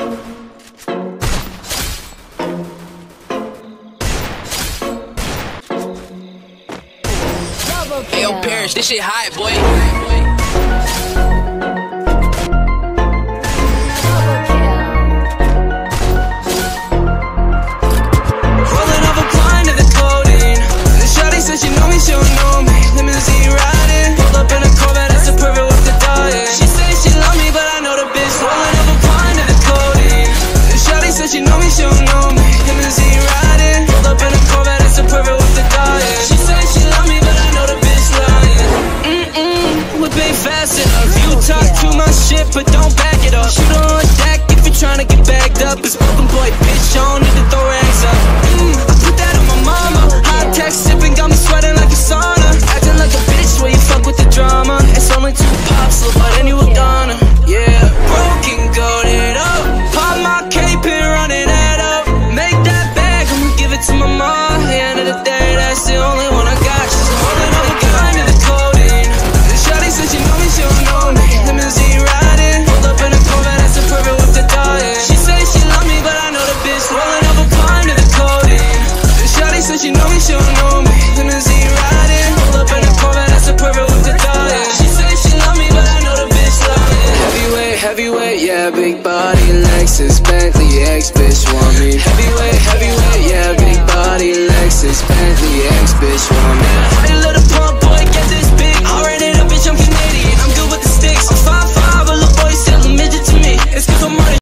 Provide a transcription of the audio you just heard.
Hey, yo, Parrish, this shit hot, boy. Rolling up a blind to the clothing. The shawty says she know me, she don't know me. Limousine riding, pulled up in a Corvette, that's a perfect with the diet. She says she love me, but I know the bitch. Rolling up a blind to the clothing. The shawty says she know me, she don't know me. Limousine riding, pulled up in a Corvette, that's a perfect with the diet. She says she love me, but I know the bitch lying. Whip ain't fast enough. You talk too much shit, but don't back it up. Shoot on deck if you're trying to get bagged up. It's broken boy, bitch, on